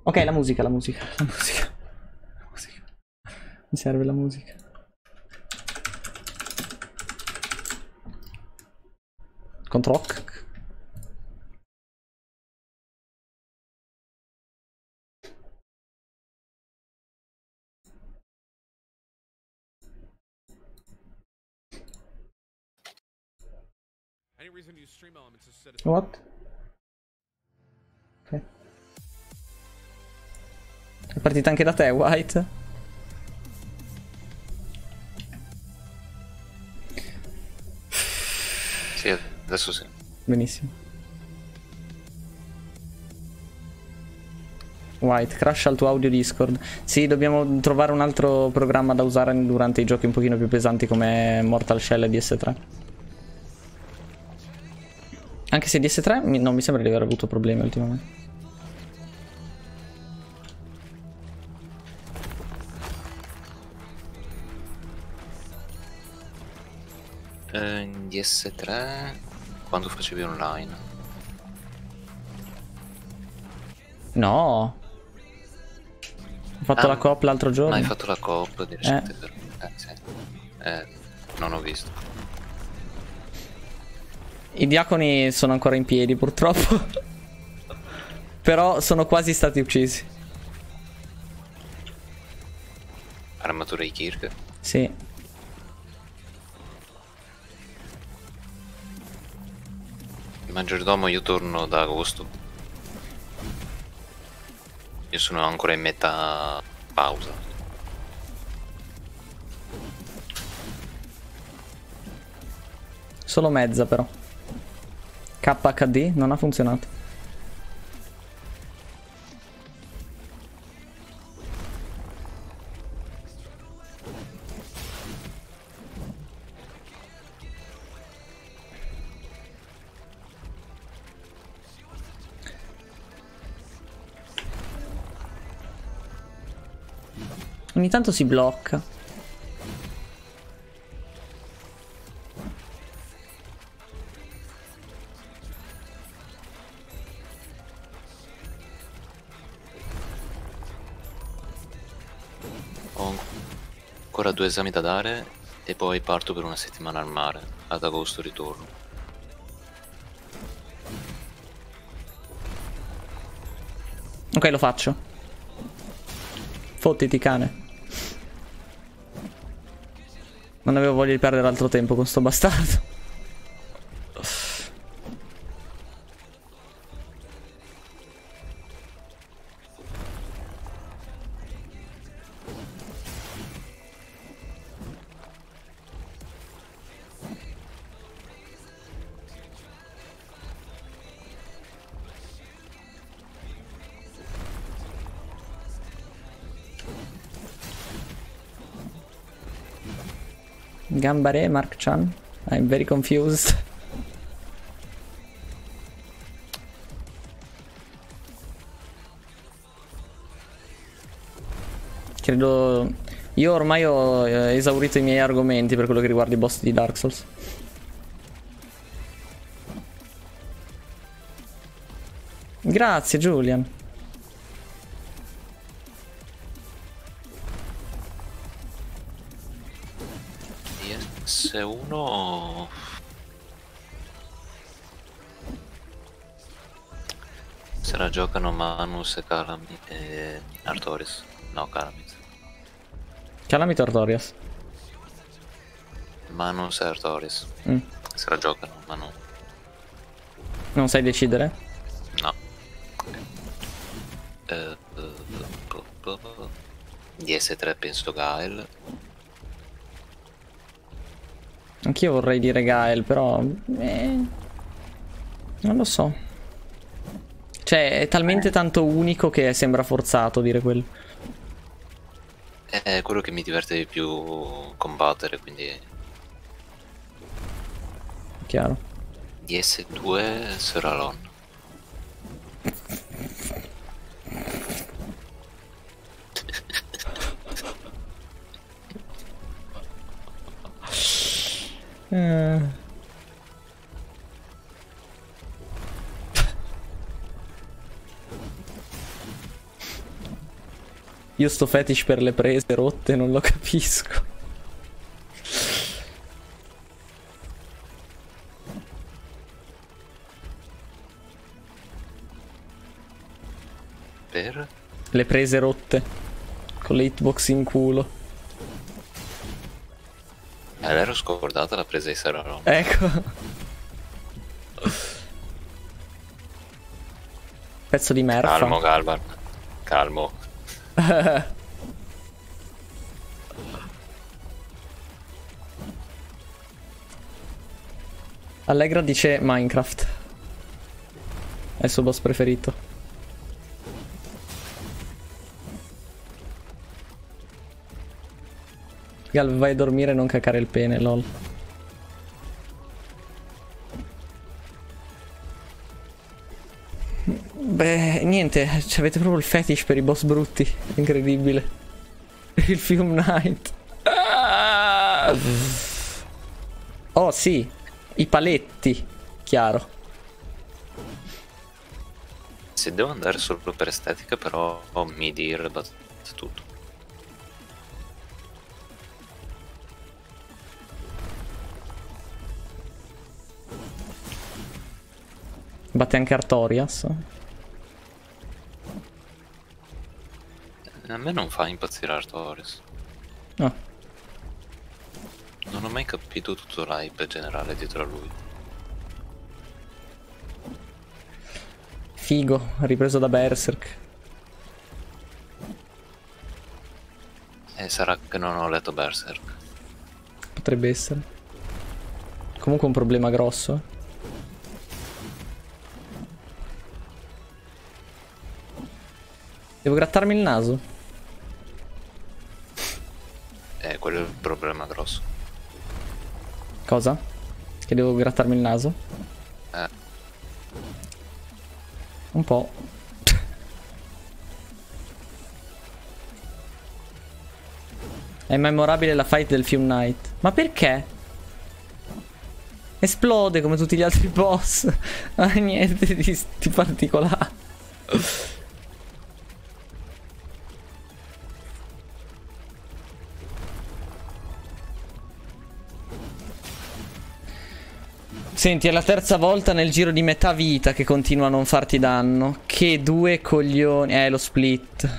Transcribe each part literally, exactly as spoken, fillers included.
Ok, la musica, la musica, la musica. La musica. Mi serve la musica. Control. What? Ok. È partita anche da te, White? Sì, adesso sì. Benissimo. White, crasha il tuo audio Discord. Sì, dobbiamo trovare un altro programma da usare durante i giochi un pochino più pesanti come Mortal Shell e D S tre. Anche se D S tre mi, non mi sembra di aver avuto problemi ultimamente. Eh, in D S tre quando facevi online? No. Ho fatto Ah, la coop l'altro giorno. Ma hai fatto la coop di recente Eh. per... Eh, sì. Eh, non ho visto. I diaconi sono ancora in piedi purtroppo. Però sono quasi stati uccisi. Armatura di Kirk? Sì. Il maggiordomo io torno da agosto. Io sono ancora in metà pausa. Solo mezza però. K H D non ha funzionato. Ogni tanto si blocca. Ho ancora due esami da dare e poi parto per una settimana al mare. Ad agosto ritorno. Ok, lo faccio. Fottiti, cane. Non avevo voglia di perdere altro tempo con sto bastardo. Gambare, Mark Chan. I'm very confused. Credo... Io ormai ho eh, esaurito i miei argomenti per quello che riguarda i boss di Dark Souls. Grazie, Julian. D S uno... Se la giocano Manus e Calami e Artorias. No, Calamith. Calamity Artorias. Manus e Artorias. Mm. Se la giocano, ma no. Non sai decidere? No. Uh, uh, uh, uh, uh. D S tre penso Gael. Anch'io vorrei dire Gael, però... Eh, non lo so. Cioè, è talmente tanto unico che sembra forzato dire quello. È quello che mi diverte di più combattere, quindi... Chiaro. D S due Seralon. Eh... Io sto fetish per le prese rotte, non lo capisco. Per? Le prese rotte. Con le hitbox in culo. Eh, l'ero scordata la presa di Seraron. Ecco. Pezzo di merda. Calmo, Galvan. Calmo. Allegra dice Minecraft. È il suo boss preferito. Gal, vai a dormire e non cacare il pene, lol. Beh, niente, avete proprio il fetish per i boss brutti. Incredibile. Il Film Night. Ah! Oh sì, i paletti. Chiaro. Se devo andare solo per estetica, però ho Midir batte tutto. Batte anche Artorias. A me non fa impazzire Artorias. Ah. Non ho mai capito tutto l'hype generale dietro a lui. Figo, ripreso da Berserk. E sarà che non ho letto Berserk. Potrebbe essere. Comunque un problema grosso. eh. Devo grattarmi il naso. Eh, quello è il problema grosso. Cosa? Che devo grattarmi il naso? Eh, Un po'. È memorabile la fight del Film Night. Ma perché? Esplode come tutti gli altri boss. Ah, niente di, di particolare. Senti, è la terza volta nel giro di metà vita che continua a non farti danno. Che due coglioni. Eh, lo split.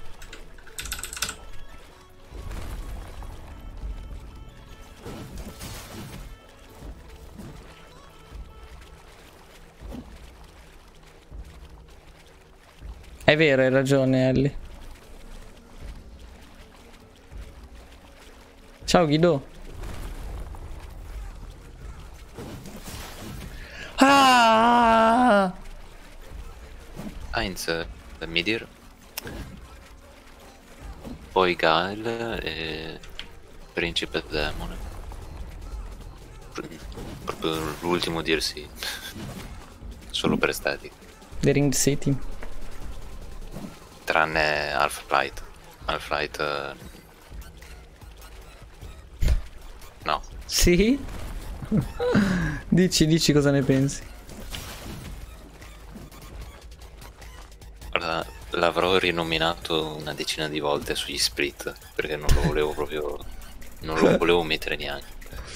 È vero, hai ragione, Ellie. Ciao, Guido. Ah! Heinz, eh, Midir, poi Gael e Principe Demone. Pr- Proprio l'ultimo D L C. Solo per estetica. The Ring City. Tranne Half-Light. Half-Light... eh, no. Sì? Dici, dici cosa ne pensi. Guarda, l'avrò rinominato una decina di volte sugli split, perché non lo volevo proprio... non lo volevo mettere neanche.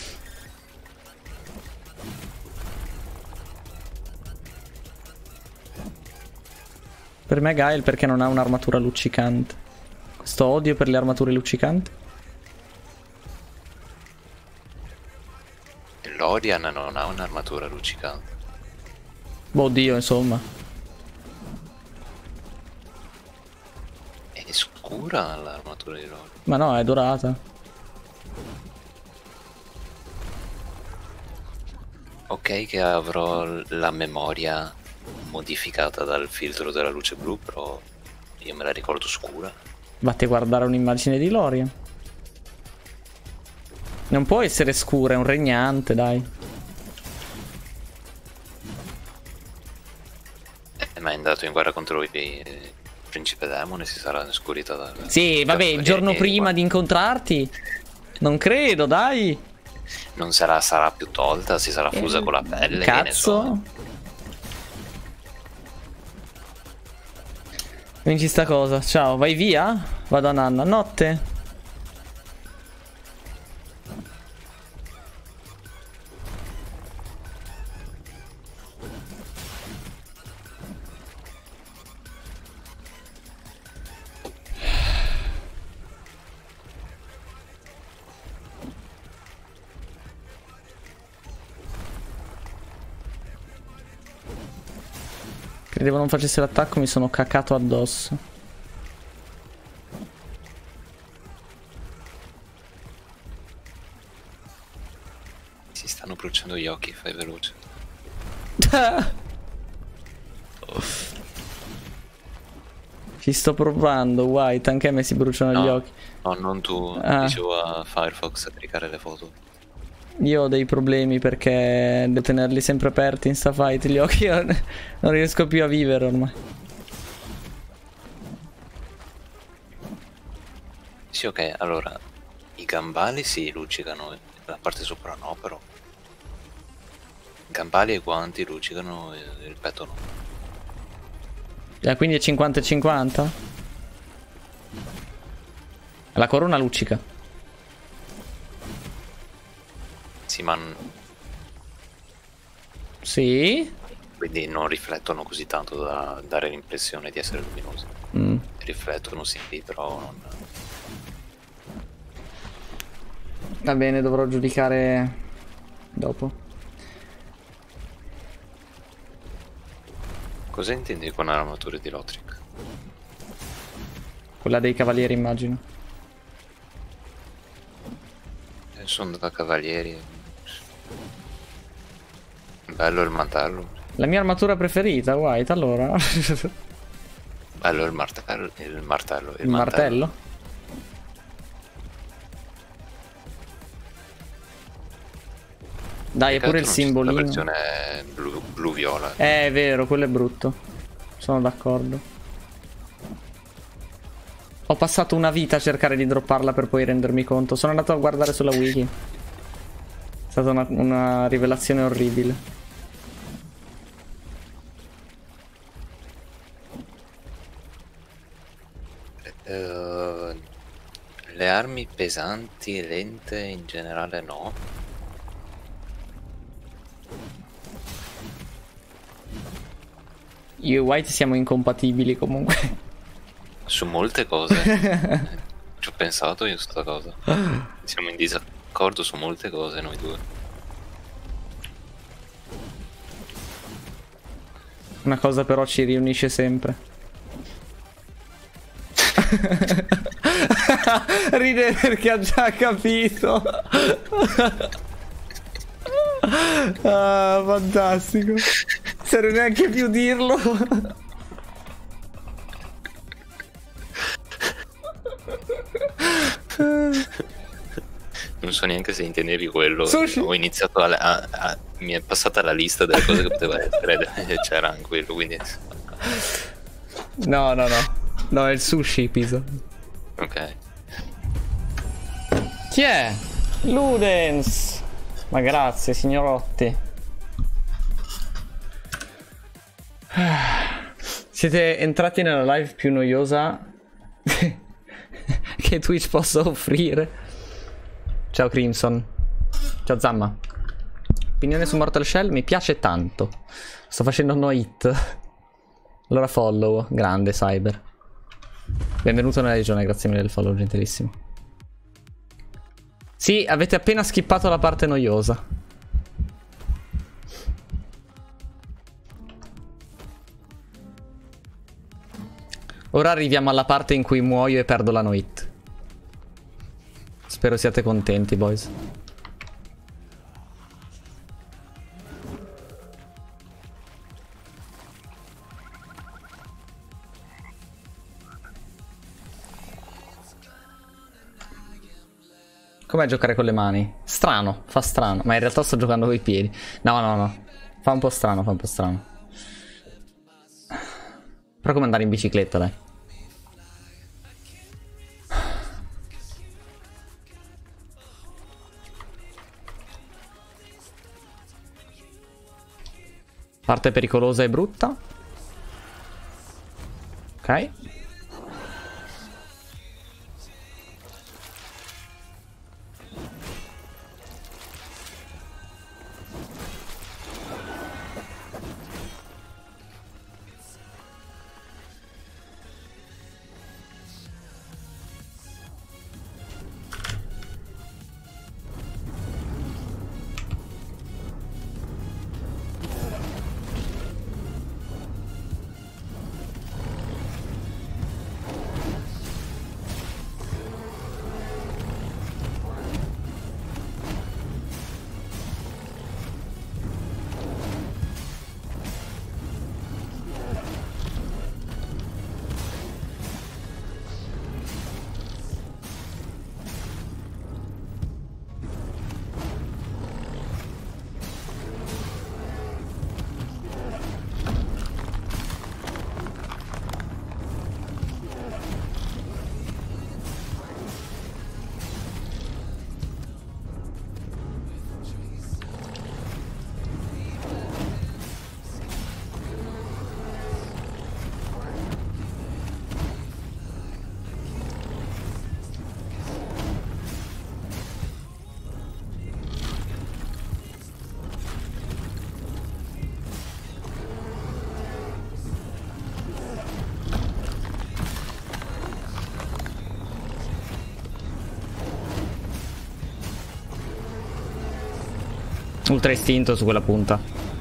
Per me Gael perché non ha un'armatura luccicante. Questo odio per le armature luccicanti. Lorian non ha un'armatura luccicante. Boh, Dio, insomma. È scura l'armatura di Lorian. Ma no, è dorata. Ok che avrò la memoria modificata dal filtro della luce blu, però io me la ricordo scura. Vatti a guardare un'immagine di Lorian. Non può essere scura, è un regnante, dai. Eh, ma è andato in guerra contro i eh, Principe Demone, si sarà scurita da... Sì, vabbè, il giorno e- prima di incontrarti. Non credo, dai. Non sarà, sarà più tolta, si sarà fusa con la pelle. che ne so. Cazzo. Vinci sta cosa. Ciao, vai via? Vado a nanna. Notte. Credevo non facesse l'attacco, mi sono cacato addosso. Si stanno bruciando gli occhi, fai veloce. Ci sto provando, White, anche a me si bruciano no, gli occhi. No, non tu, ah. dicevo a Firefox a caricare le foto. Io ho dei problemi perché devo tenerli sempre aperti in sta fight gli occhi. Io non riesco più a vivere ormai. Sì, ok, allora i gambali si luccicano, la parte sopra no, però gambali e guanti luccicano, il petto no. Eh, quindi è cinquanta e cinquanta? La corona luccica. Sì, ma sì? Quindi non riflettono così tanto da dare l'impressione di essere luminosi. Mm. Riflettono sì, però non... Va bene, dovrò giudicare dopo. Cosa intendi con armature di Lothric? Quella dei cavalieri, immagino. Eh, sono da cavalieri. Bello il mantello. La mia armatura preferita, White, allora. Bello il martello. Il martello. Il, il martello? Dai, è pure il simbolino. La versione blu, blu-viola. Eh, è vero, quello è brutto. Sono d'accordo. Ho passato una vita a cercare di dropparla per poi rendermi conto. Sono andato a guardare sulla wiki. È stata una, una rivelazione orribile. Uh, le armi pesanti e lente in generale no. Io e White siamo incompatibili comunque. Su molte cose. Ci ho pensato io su questa cosa. Siamo in disaccordo su molte cose noi due. Una cosa però ci riunisce sempre. Ride perché ha già capito. Ah, fantastico. Non serve neanche più dirlo. Non so neanche se intendevi quello. Sushi. Ho iniziato a, a, a mi è passata la lista delle cose che poteva essere e c'era anche quello, quindi no no no no, è il sushi pizza. Ok. Chi è? Ludens. Ma grazie signorotti. Siete entrati nella live più noiosa che Twitch possa offrire. Ciao Crimson. Ciao Zamma. Opinione su Mortal Shell? Mi piace tanto. Sto facendo no hit. Allora follow. Grande Cyber. Benvenuto nella regione, grazie mille del follow, gentilissimo. Sì, avete appena skippato la parte noiosa. Ora arriviamo alla parte in cui muoio e perdo la no hit. Spero siate contenti, boys. Com'è giocare con le mani? Strano, fa strano. Ma in realtà sto giocando con i piedi. No, no, no. Fa un po' strano, fa un po' strano. Però come andare in bicicletta, dai. Parte pericolosa e brutta. Ok. Ultra istinto su quella punta.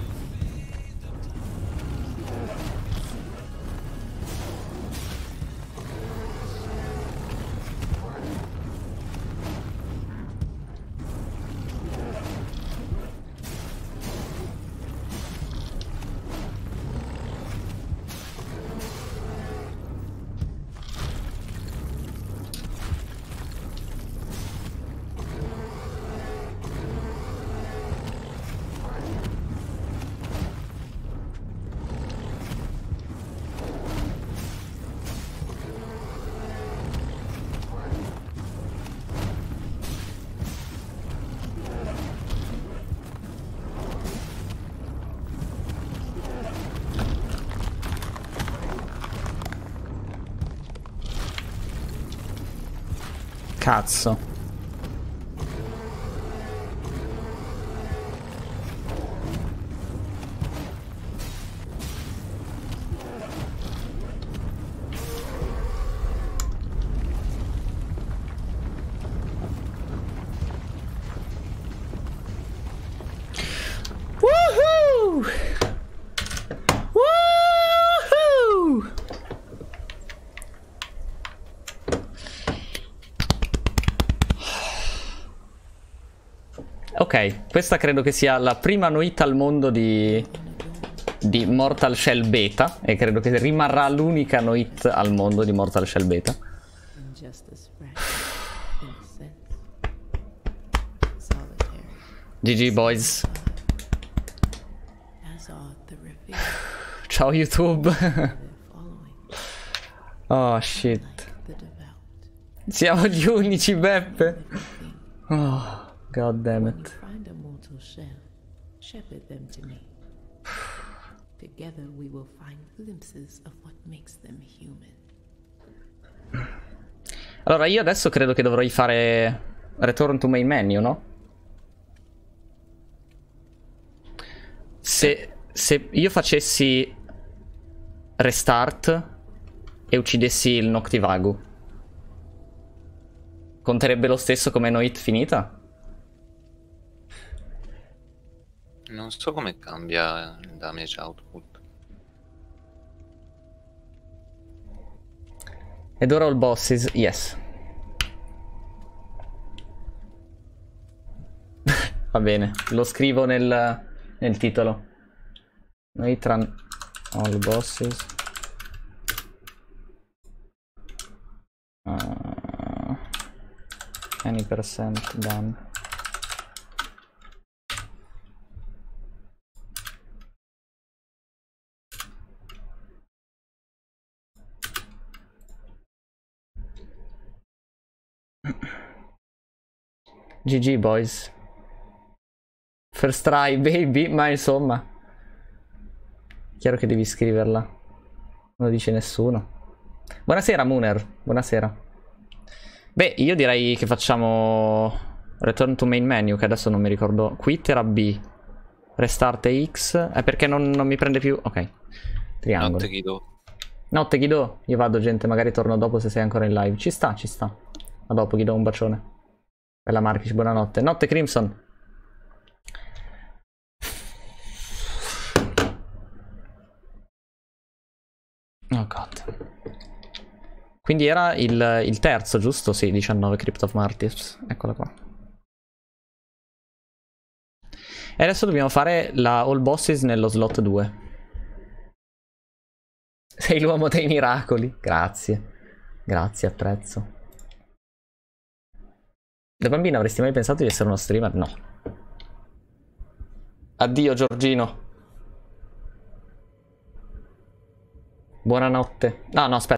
Cazzo. Woohoo! Woohoo! Ok, questa credo che sia la prima noit al mondo di, di Mortal Shell Beta e credo che rimarrà l'unica noit al mondo di Mortal Shell Beta. G G boys. Ciao YouTube. Oh shit. Siamo gli unici, Beppe. Oh. God damn it. Find a mortal shell, shepherd them to me. Together we will find glimpses of what makes them human. Allora io adesso credo che dovrei fare return to main menu, no? Se, se io facessi restart e uccidessi il Noctivagu, conterebbe lo stesso come noit finita? Non so come cambia il damage output. Ed ora all bosses, yes. Va bene, lo scrivo nel, nel titolo. Noi tran all bosses. Uh, any percent done. G G boys. First try baby, ma insomma chiaro che devi scriverla, non lo dice nessuno. Buonasera Mooner, buonasera. Beh, io direi che facciamo return to main menu, che adesso non mi ricordo. Quit era B. Restart X. È perché non, non mi prende più. Ok. Triangolo. Notte Guido. Notte Guido. Io vado, gente, magari torno dopo se sei ancora in live. Ci sta, ci sta. A dopo Guido, un bacione. Bella Markish, buonanotte. Notte Crimson. Oh god. Quindi era il, il terzo, giusto? Sì, diciannove Crypt of Martyrs. Eccola qua. E adesso dobbiamo fare la All Bosses nello slot due. Sei l'uomo dei miracoli. Grazie. Grazie, apprezzo. Da bambina avresti mai pensato di essere uno streamer? No. Addio Giorgino. Buonanotte. No, no, aspetta.